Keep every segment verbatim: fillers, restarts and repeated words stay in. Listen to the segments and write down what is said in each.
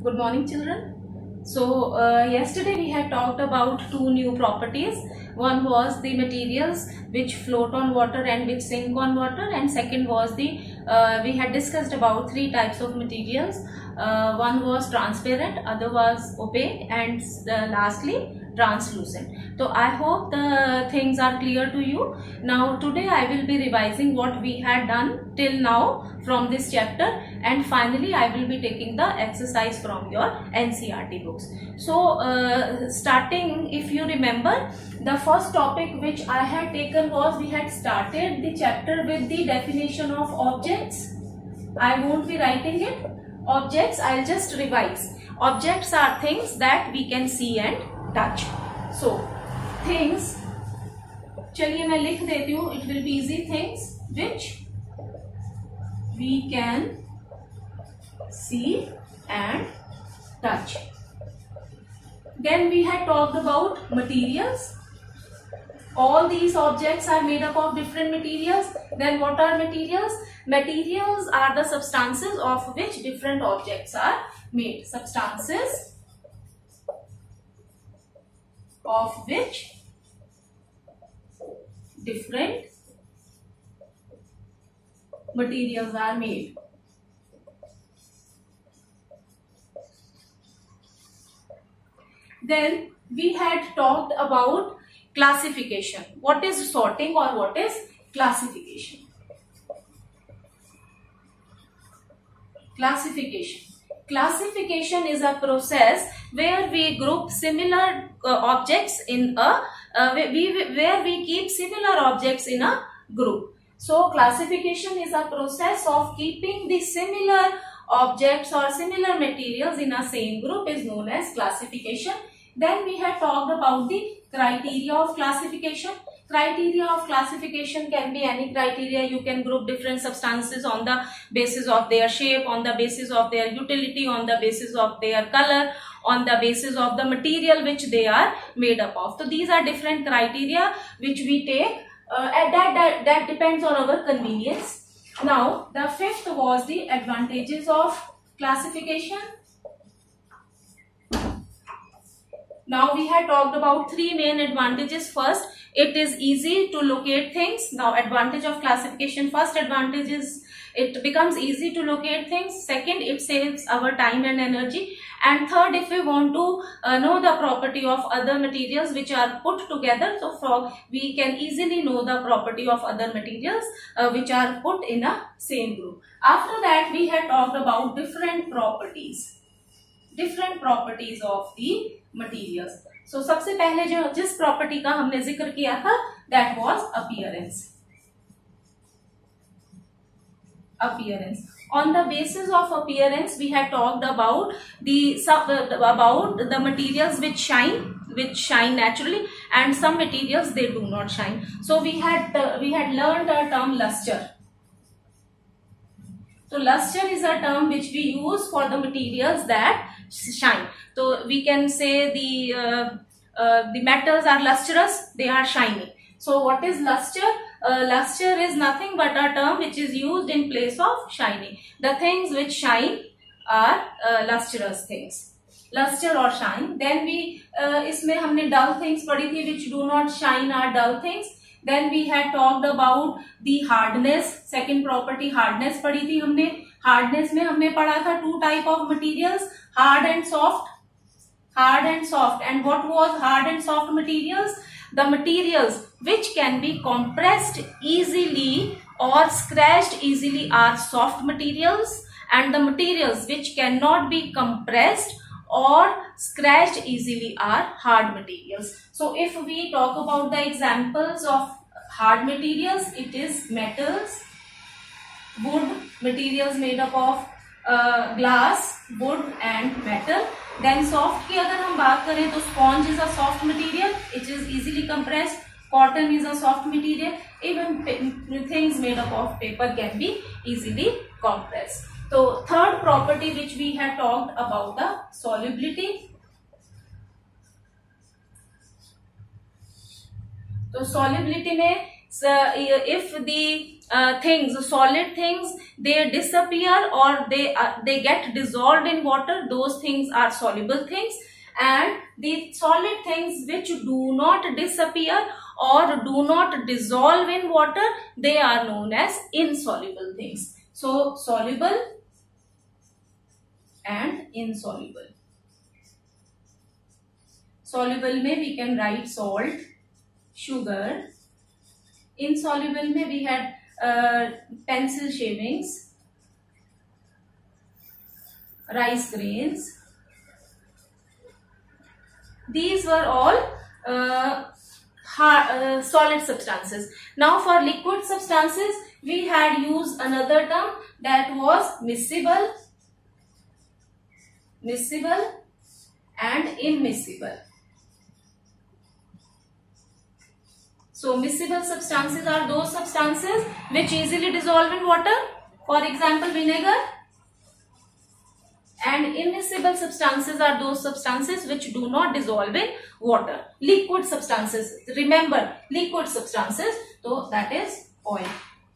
Good morning, children. So, uh, yesterday we had talked about two new properties. One was the materials which float on water and which sink on water, and second was the uh, we had discussed about three types of materials. Uh, one was transparent, other was opaque, and uh, lastly translucent. So I hope the things are clear to you. Now today I will be revising what we had done till now from this chapter, and finally I will be taking the exercise from your N C E R T books. So uh, starting, if you remember, the first topic which I had taken was we had started the chapter with the definition of objects. I won't be writing it. Objects, I'll just revise. Objects are things that we can see and touch. So things, चलिए मैं लिख देती हूँ, it will be easy. Things which we can see and touch. Then we had talked about materials. All these objects are made up of different materials. Then what are materials? Materials are the substances of which different objects are made. Substances of which different materials are made. Then we had talked about classification. What is sorting or what is classification? Classification. Classification is a process where we group similar uh, objects in a uh, we, where we keep similar objects in a group. So classification is a process of keeping the similar objects or similar materials in a same group is known as classification. Then we have talked about the criteria of classification. Criteria of classification can be any criteria. You can group different substances on the basis of their shape, on the basis of their utility, on the basis of their color, on the basis of the material which they are made up of. So these are different criteria which we take uh, and that, that, that depends on our convenience. Now the fifth was the advantages of classification. Now we had talked about three main advantages. First, it is easy to locate things. Now advantage of classification, first advantage is it becomes easy to locate things. Second, it saves our time and energy. And third, if we want to uh, know the property of other materials which are put together, so for, we can easily know the property of other materials uh, which are put in a same group. After that, we had talked about different properties. Different properties of the materials. So सबसे पहले जो जिस property का हमने जिक्र किया था, that was appearance. Appearance. On the basis of appearance, we had talked about the sub about the materials which shine, which shine naturally, and some materials they do not shine. So we had uh, we had learned the term luster. So luster is a term which we use for the materials that shine. So we can say the uh, uh, the metals are lustrous, they are shiny. So what is luster? Uh, luster is nothing but a term which is used in place of shiny. The things which shine are uh, lustrous things. Luster or shine. Then we uh, इसमें हमने dull things पढ़ी थी, which do not shine are dull things. Then we had talked about the hardness. Second property hardness पढ़ी थी हमने. Hardness में हमने पढ़ा था two type of materials, hard and soft. Hard and soft. And what was hard and soft materials? The materials which can be compressed easily or scratched easily are soft materials, and the materials which cannot be compressed or scratched easily are hard materials. So if we talk about the examples of hard materials, it is metals, wood, materials made up of uh, glass, wood and metal. Then soft की अगर हम बात करें तो sponge is a soft material, it is easily compressed. Cotton is a soft material. Even things made up of paper can be easily compressed. So third property which we had talked about the solubility. So solubility में So if the uh, things, solid things, they disappear or they uh, they get dissolved in water, those things are soluble things. And the solid things which do not disappear or do not dissolve in water, they are known as insoluble things. So soluble and insoluble. Soluble में we can write salt, sugar. Insoluble में we had uh, pencil shavings, rice grains. These were all uh, hard, uh, solid substances. Now for liquid substances, we had used another term, that was miscible, miscible and immiscible. So miscible substances are those substances which easily dissolve in water, for example vinegar. And immiscible substances are those substances which do not dissolve in water. Liquid substances, remember liquid substances, so that is oil.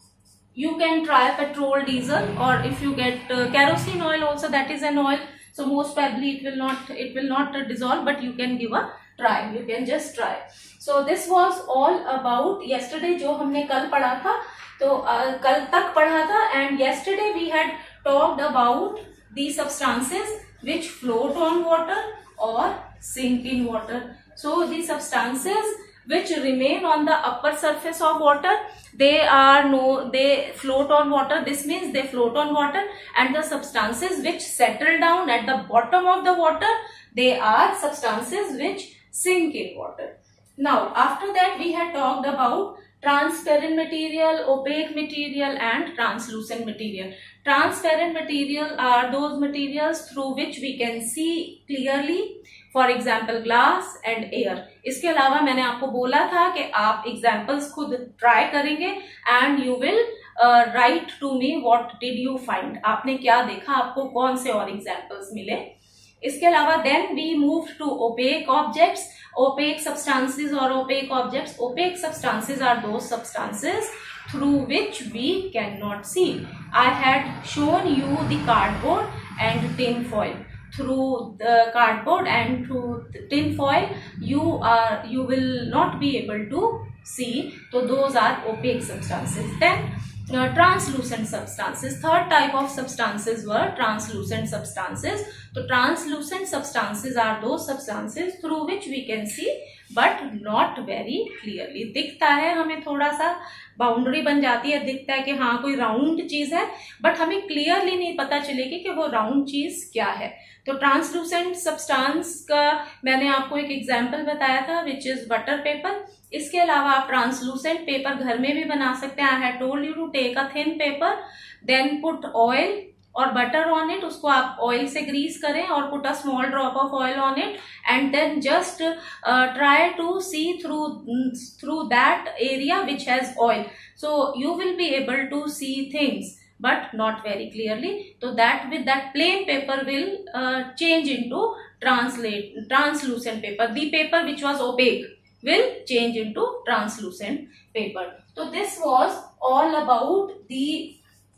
You can try petrol, diesel, or if you get uh, kerosene oil also, that is an oil. So most probably it will not it will not uh, dissolve, but you can give a try. You can just try. So this was all about yesterday जो हमने कल पढ़ा था, तो uh, कल तक पढ़ा था, and yesterday we had talked about the substances which float on water or sink in water. So the substances which remain on the upper surface of water, they are no they float on water. This means they float on water. And the substances which settle down at the bottom of the water, they are substances which sink in water. Now after that we had talked about transparent material, opaque material and translucent material. Transparent material are those materials through which we can see clearly, for example glass and air. इसके अलावा मैंने आपको बोला था कि आप examples खुद try करेंगे and you will uh, write to me what did you find. आपने क्या देखा, आपको कौन से और examples मिले. इसके अलावा then we moved to opaque objects, opaque substances or opaque objects. Opaque substances are those substances through which we cannot see. I had shown you the cardboard and tin foil. Through the cardboard and through the tin foil, you are you will not be able to see. So those are opaque substances. Then uh, translucent substances. Third type of substances were translucent substances. So translucent substances are those substances through which we can see but not very clearly. दिखता है हमें, थोड़ा सा boundary बन जाती है, दिखता है कि हाँ कोई राउंड चीज है, बट हमें क्लियरली नहीं पता चलेगी कि वो राउंड चीज क्या है. तो ट्रांसलूसेंट सब्सटेंस का मैंने आपको एक एग्जांपल बताया था, विच इज बटर पेपर. इसके अलावा आप ट्रांसलूसेंट पेपर घर में भी बना सकते हैं. I had told you to take a thin paper, then put oil और बटर ऑन इट. उसको आप ऑयल से ग्रीस करें और put a small drop of oil on it and then just try to see through through that area which has oil. So you will be able to see things but not very clearly. So that with that plain paper will uh, change into translate translucent paper. The paper which was opaque will change into translucent paper. So this was all about the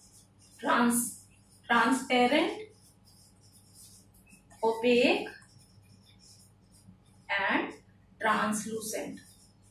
trans transparent, opaque and translucent.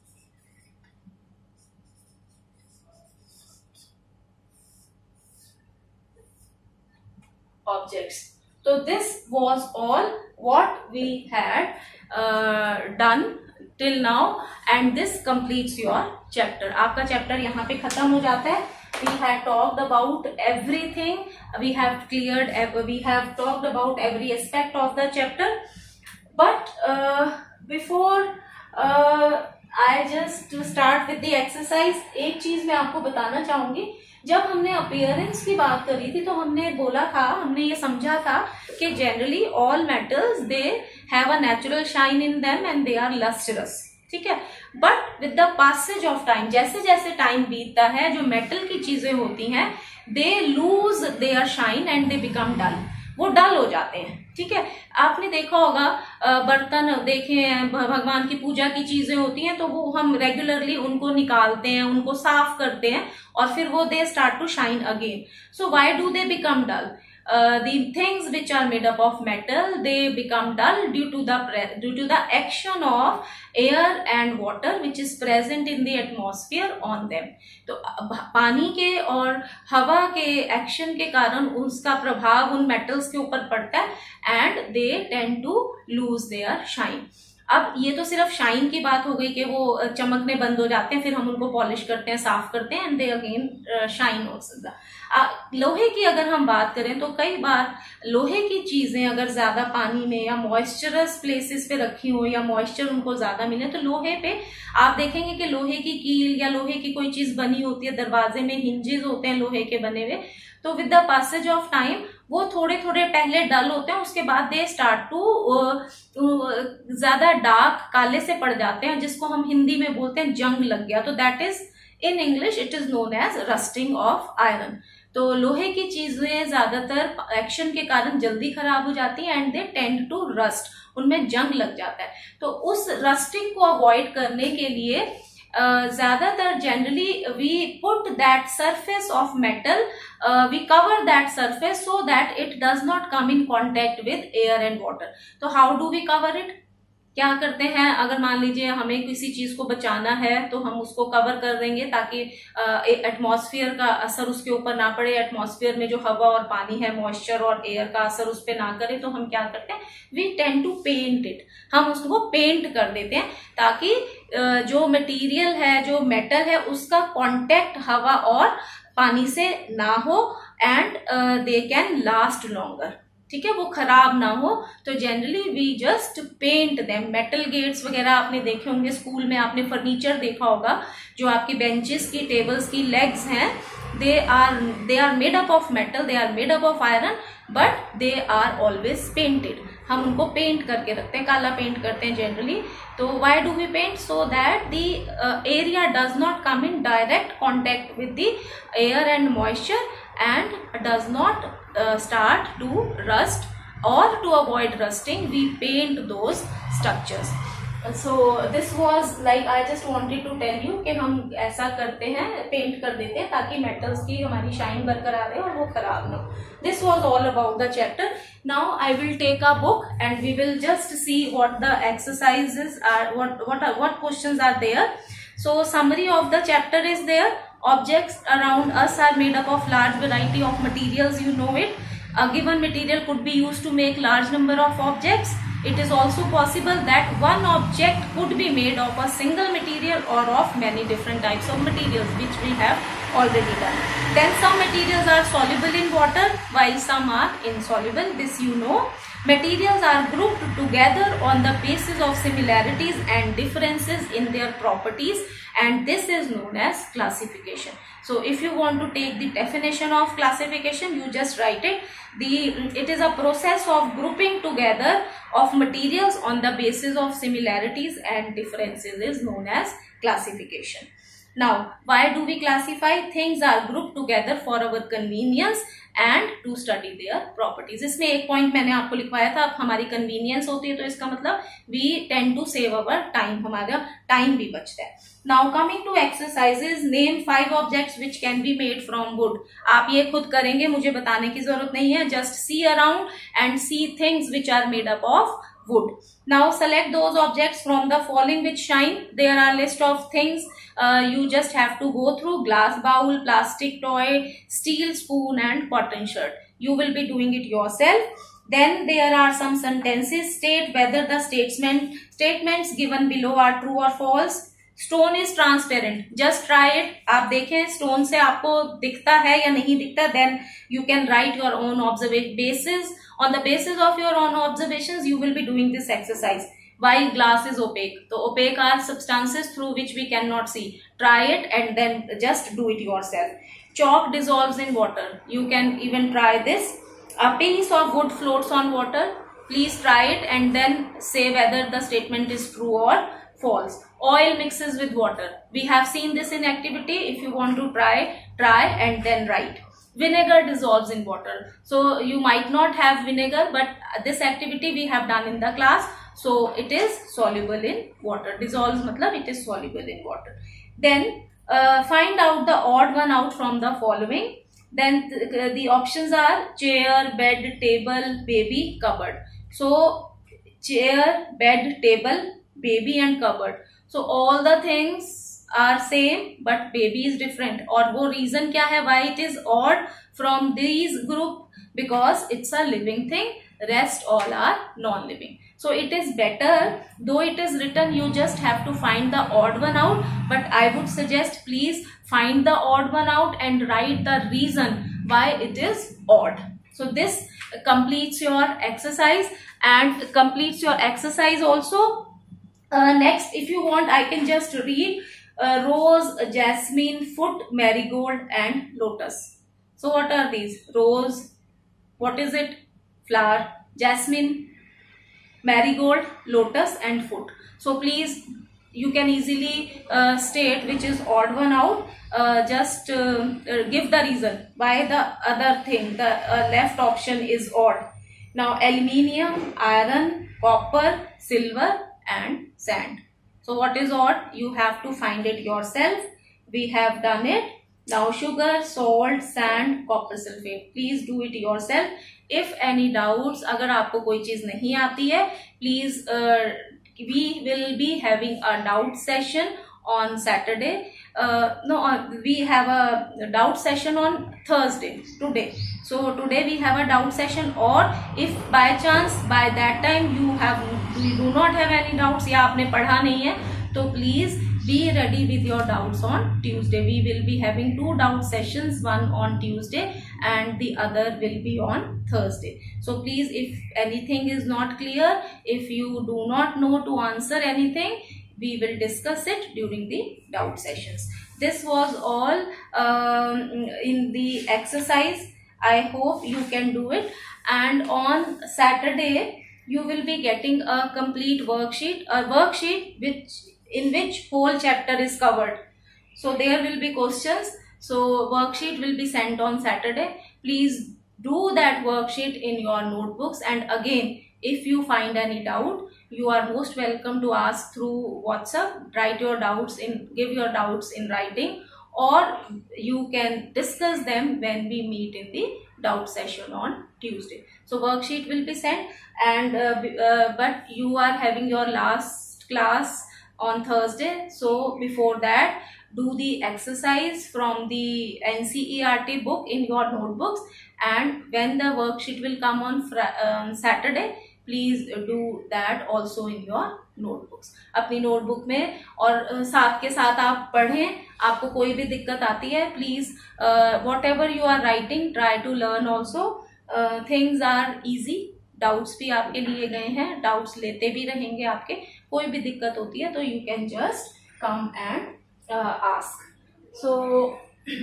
Objects. So this was all what we had uh, done till now, and this completes your chapter. आपका chapter यहाँ पे खत्म हो जाता है. We had talked about everything. We have cleared. We have talked about every aspect of the chapter. But uh, before uh, I just start with the exercise, एक चीज मैं आपको बताना चाहूंगी. जब हमने अपीयरेंस की बात करी थी तो हमने बोला था, हमने ये समझा था कि generally all metals they have a natural shine in them and they are lustrous. ठीक है, but with the passage of time, जैसे जैसे टाइम बीतता है, जो मेटल की चीजें होती हैं they lose their shine and they become dull. वो डल हो जाते हैं। ठीक है, आपने देखा होगा बर्तन देखे हैं, भगवान की पूजा की चीजें होती हैं तो वो हम रेगुलरली उनको निकालते हैं, उनको साफ करते हैं और फिर वो they start to shine again. So why do they become dull? Uh, the things which are made up of metal, they become dull due to the due to the action of air and water which is present in the atmosphere on them. तो पानी के और हवा के action के कारण उसका प्रभाव उन मेटल्स के ऊपर पड़ता है and they tend to lose their shine. अब ये तो सिर्फ शाइन की बात हो गई कि वो चमकने बंद हो जाते हैं, फिर हम उनको पॉलिश करते हैं, साफ करते हैं and they again shine also. लोहे की अगर हम बात करें तो कई बार लोहे की चीजें अगर ज्यादा पानी में या मॉइस्चरस प्लेसेस पे रखी हो या मॉइस्चर उनको ज्यादा मिले तो लोहे पे आप देखेंगे कि लोहे की कील या लोहे की कोई चीज बनी होती है, दरवाजे में हिंजेस होते हैं लोहे के बने हुए, तो with the passage of time वो थोड़े थोड़े पहले डल होते हैं, उसके बाद दे स्टार्ट टू ज्यादा डार्क काले से पड़ जाते हैं, जिसको हम हिंदी में बोलते हैं जंग लग गया। तो that is in English it is known as rusting of iron. तो लोहे की चीजें ज्यादातर एक्शन के कारण जल्दी खराब हो जाती है and they tend to rust, उनमें जंग लग जाता है। तो उस रस्टिंग को अवॉइड करने के लिए ज्यादातर generally we put that surface of metal, we cover that surface so that it does not come in contact with air and water. तो how do we cover it? क्या करते हैं, अगर मान लीजिए हमें किसी चीज को बचाना है तो हम उसको कवर कर देंगे ताकि एटमॉस्फेयर का असर उसके ऊपर ना पड़े, एटमॉस्फेयर में जो हवा और पानी है, मॉइस्चर और एयर का असर उस पर ना करे। तो हम क्या करते हैं, we tend to paint it, हम उसको पेंट कर देते हैं ताकि जो मटेरियल है, जो मेटल है, उसका कांटेक्ट हवा और पानी से ना हो and they can last longer. ठीक है, वो खराब ना हो। तो generally we just paint them. Metal gates वगैरह आपने देखे होंगे स्कूल में, आपने फर्नीचर देखा होगा, जो आपकी बेंचेस की, टेबल्स की लेग्स हैं, they are they are made up of metal, they are made up of iron, but they are always painted. हम उनको पेंट करके रखते हैं, काला पेंट करते हैं जनरली। तो why do we paint? So that the area does not come in direct contact with the air and moisture and does not uh, start to rust, or to avoid rusting we paint those structures. So this was like I just wanted to tell you कि हम ऐसा करते हैं, paint कर देते हैं ताकि metals की हमारी शाइन बरकरार रहे और वो खराब ना हो। This was all about the chapter. Now I will take a book and we will just see what the exercises are, what what are, what questions are there. So summary of the chapter is there. Objects around us are made up of large variety of materials, you know it. A given material could be used to make large number of objects. It is also possible that one object could be made of a single material or of many different types of materials, which we have already done. Then some materials are soluble in water while some are insoluble. This you know. Materials are grouped together on the basis of similarities and differences in their properties, and this is known as classification. So if you want to take the definition of classification, you just write it. The it is a process of grouping together of materials on the basis of similarities and differences is known as classification. Now, why do we classify? Things are grouped together for our convenience and to study their properties. इसमें एक point मैंने आपको लिखवाया था, अब हमारी convenience होती है तो इसका मतलब we tend to save our time, हमारा टाइम भी बचता है। Now coming to exercises, name five objects which can be made from wood. आप ये खुद करेंगे, मुझे बताने की जरूरत नहीं है, just see around and see things which are made up of wood. Now select those objects from the following which shine. There are list of things uh, you just have to go through: glass bowl, plastic toy, steel spoon and cotton shirt. You will be doing it yourself. Then there are some sentences. State whether the statement statements given below are true or false. Stone is transparent. Just try it. आप देखें stone से आपको दिखता है या नहीं दिखता. Then you can write your own observation basis. On the basis of your own observations, you will be doing this exercise. While glass is opaque, so opaque are substances through which we cannot see. Try it and then just do it yourself. Chalk dissolves in water. You can even try this. A piece of wood floats on water. Please try it and then say whether the statement is true or false. Oil mixes with water. We have seen this in activity. If you want to try, try and then write. vinegar dissolves in water. So you might not have vinegar, but this activity we have done in the class. So it is soluble in water. Dissolves matlab it is soluble in water. Then uh, find out the odd one out from the following. Then th the options are chair, bed, table, baby, cupboard. So chair, bed, table, baby and cupboard. So all the things are same but baby is different. और वो reason क्या है why it is odd from these group? Because it's a living thing, rest all are non-living. So it is better, though it is written, you just have to find the odd one out, but I would suggest please find the odd one out and write the reason why it is odd. So this completes your exercise and completes your exercise also. Uh, next, if you want, I can just read uh, rose, jasmine, foot, marigold and lotus. So what are these? Rose, what is it? Flower, jasmine, marigold, lotus and foot. So please, you can easily uh, state which is odd one out. Uh, just uh, uh, give the reason why the other thing, the uh, left option is odd. Now aluminium, iron, copper, silver and sand. So what is odd? You have to find it yourself. We have done it. Now sugar, salt, sand, copper sulfate. Please do it yourself. If any doubts, अगर आपको कोई चीज नहीं आती है, please uh, we will be having a doubt session on Saturday. Uh, no, uh, we have a doubt session on Thursday today. So today we have a doubt session, or if by chance by that time you have you do not have any doubts या आपने पढ़ा नहीं है, तो please be ready with your doubts on Tuesday. We will be having two doubt sessions, one on Tuesday and the other will be on Thursday. So please, if anything is not clear, if you do not know to answer anything, we will discuss it during the doubt sessions. This was all um, in the exercise. I hope you can do it, and on Saturday you will be getting a complete worksheet, a worksheet which in which whole chapter is covered. So there will be questions. So worksheet will be sent on Saturday. Please do that worksheet in your notebooks, and again, if you find any doubt, you are most welcome to ask through WhatsApp. Write your doubts in, give your doubts in writing, or you can discuss them when we meet in the doubt session on Tuesday. So worksheet will be sent, and uh, uh, but you are having your last class on Thursday. So before that, do the exercise from the N C E R T book in your notebooks, and when the worksheet will come on um, Saturday, please do that also in your notebooks. अपनी notebook में, और साथ के साथ आप पढ़ें. आपको कोई भी दिक्कत आती है, please uh, whatever you are writing, try to learn also. Uh, things are easy. Doubts भी आपके लिए गए हैं, डाउट्स लेते भी रहेंगे आपके. कोई भी दिक्कत होती है तो you can just come and ask. So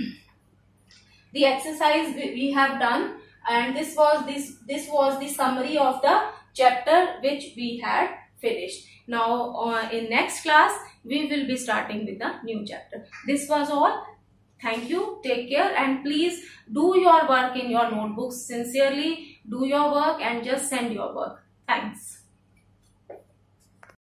the exercise we have done, and this was this this was the summary of the chapter which we had finished. Now uh, in next class we will be starting with the new chapter. This was all. Thank you, take care, and please do your work in your notebooks. Sincerely do your work and just send your work. Thanks.